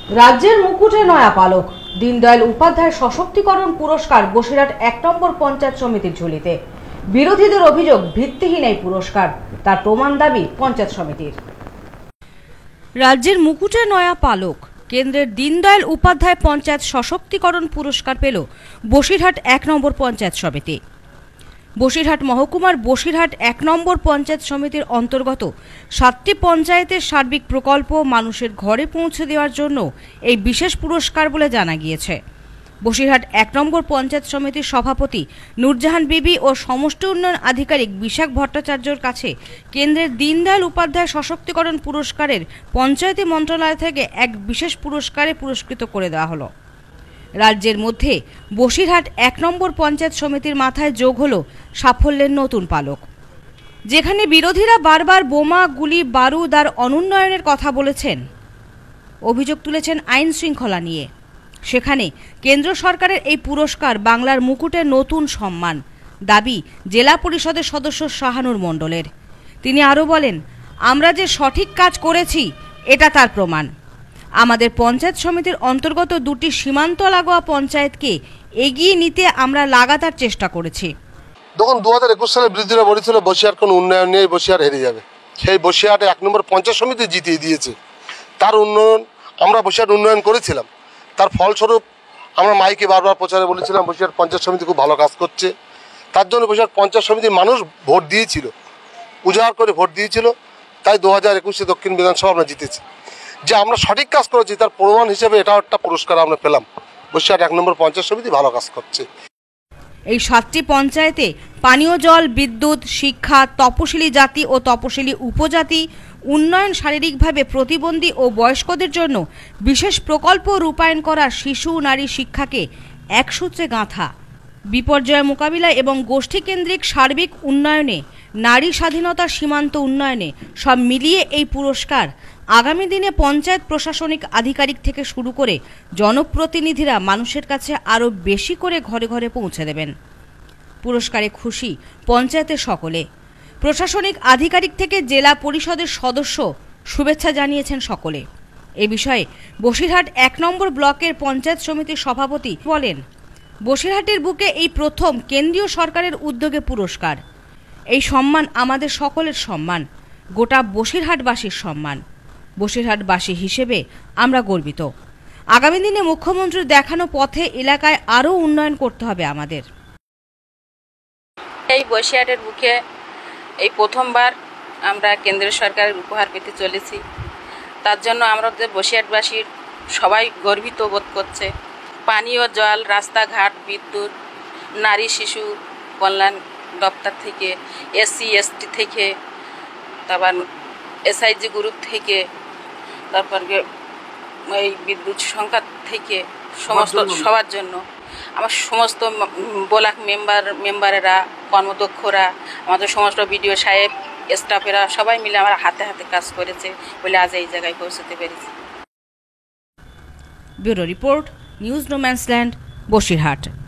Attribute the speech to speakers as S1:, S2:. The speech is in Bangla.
S1: রাজ্যের মুকুটে নয়া পালক। দীনদয়াল উপাধ্যায় সশক্তিকরণ পুরস্কার বসিরহাট ১ নম্বর পঞ্চায়েত সমিতির ঝুলিতে। বিরোধীদের অভিযোগ ভিত্তিহীন এই পুরস্কার, তার প্রমাণ দাবি পঞ্চায়েত সমিতির। রাজ্যের মুকুটে নয়া পালক। কেন্দ্রের দীনদয়াল উপাধ্যায় পঞ্চায়েত সশক্তিকরণ পুরস্কার পেল বসিরহাট ১ নম্বর পঞ্চায়েত সমিতি। বসিরহাট মহকুমার বসিরহাট ১ নম্বর পঞ্চায়েত সমিতির অন্তর্গত ৭টি পঞ্চায়েতের সার্বিক প্রকল্প মানুষের ঘরে পৌঁছে দেওয়ার জন্য এই বিশেষ পুরস্কার বলে জানা গিয়েছে। বসিরহাট ১ নম্বর পঞ্চায়েত সমিতির সভাপতি নূরজাহান বিবি ও সমষ্টি উন্নয়ন আধিকারিক বিশাখ ভট্টাচার্যর কাছে কেন্দ্রের দীনদয়াল উপাধ্যায় সশক্তিকরণ পুরস্কারের পঞ্চায়েতি মন্ত্রণালয় থেকে এক বিশেষ পুরস্কারে পুরস্কৃত করে দেওয়া হলো। রাজ্যের মধ্যে বসিরহাট ১ নম্বর পঞ্চায়েত সমিতির মাথায় যোগ হলো সাফল্যের নতুন পালক। যেখানে বিরোধীরা বারবার বোমা, গুলি, বারুদ আর অনুন্নয়নের কথা বলেছেন, অভিযোগ তুলেছেন আইন শৃঙ্খলা নিয়ে, সেখানে কেন্দ্র সরকারের এই পুরস্কার বাংলার মুকুটের নতুন সম্মান, দাবি জেলা পরিষদের সদস্য শাহানুর মণ্ডলের। তিনি আরও বলেন, আমরা যে সঠিক কাজ করেছি এটা তার প্রমাণ। আমাদের পঞ্চায়েত সমিতির অন্তর্গত ২টি সীমান্ত লাগোয়া পঞ্চায়েতকে এগিয়ে নিতে আমরা লাগাতার চেষ্টা করেছি।
S2: তখন ২০২১ সালে বিরোধীরা বলেছিল বসিরহাট কোনো উন্নয়ন নেই, বসিরহাট হেরে যাবে। সেই বসিরহাটে ১ নম্বর পঞ্চায়েত সমিতি জিতিয়ে দিয়েছে। তার উন্নয়ন আমরা বসিরহাট উন্নয়ন করেছিলাম। তার ফলস্বরূপ আমরা মাইকে বারবার প্রচারে বলেছিলাম বসিরহাট পঞ্চায়েত সমিতি খুব ভালো কাজ করছে। তার জন্য বসিরহাট পঞ্চায়েত সমিতির মানুষ ভোট দিয়েছিল, উজাড় করে ভোট দিয়েছিল। তাই ২০২১ দক্ষিণ বিধানসভা আমরা জিতেছি। যে আমরা সঠিক কাজ করেছি তার প্রমাণ হিসেবে এটাও একটা পুরস্কার আমরা পেলাম। বসিরহাট ১ নম্বর পঞ্চায়েত সমিতি ভালো কাজ করছে।
S1: এই ৭টি পঞ্চায়েতে পানীয় জল, বিদ্যুৎ, শিক্ষা, তপশিলি জাতি ও তপশিলি উপজাতি উন্নয়ন, শারীরিকভাবে প্রতিবন্ধী ও বয়স্কদের জন্য বিশেষ প্রকল্প রূপায়ণ করা, শিশু নারী শিক্ষাকে এক সূত্রে গাঁথা, বিপর্যয় মোকাবিলা এবং গোষ্ঠীকেন্দ্রিক সার্বিক উন্নয়নে, নারী স্বাধীনতা, সীমান্ত উন্নয়নে সব মিলিয়ে এই পুরস্কার আগামী দিনে পঞ্চায়েত প্রশাসনিক আধিকারিক থেকে শুরু করে জনপ্রতিনিধিরা মানুষের কাছে আরও বেশি করে ঘরে ঘরে পৌঁছে দেবেন। পুরস্কারে খুশি পঞ্চায়েতের সকলে। প্রশাসনিক আধিকারিক থেকে জেলা পরিষদের সদস্য শুভেচ্ছা জানিয়েছেন সকলে। এ বিষয়ে বসিরহাট ১ নম্বর ব্লকের পঞ্চায়েত সমিতির সভাপতি বলেন, বসিরহাটের বুকে এই প্রথম কেন্দ্রীয় সরকারের উদ্যোগে পুরস্কার। এই সম্মান আমাদের সকলের সম্মান, গোটা বসিরহাটবাসীর সম্মান। বসিরহাটবাসী হিসেবে আমরা গর্বিত। আগামী দিনে মুখ্যমন্ত্রীর দেখানো পথে এলাকায় আরও উন্নয়ন করতে হবে আমাদের।
S3: এই বসিরহাটের বুকে এই প্রথমবার আমরা কেন্দ্রীয় সরকারের উপহার পেতে চলেছি। তার জন্য আমাদের বসিরহাটবাসীর সবাই গর্বিত বোধ করছে। পানীয় জল, রাস্তাঘাট, বিদ্যুৎ, নারী শিশু কল্যাণ দপ্তর থেকে, SC ST থেকে, তারপর SIG গ্রুপ থেকে, তারপর এই বিদ্যুৎ সংখ্যা থেকে সমস্ত সবার জন্য আমার সমস্ত ব্লক মেম্বারেরা, কর্মদক্ষরা, আমাদের সমস্ত BDO সাহেব, স্টাফেরা সবাই মিলে আমরা হাতে হাতে কাজ করেছে বলে আজ এই জায়গায় পৌঁছতে পেরেছি।
S1: Bureau report, news no man's land, Basirhat.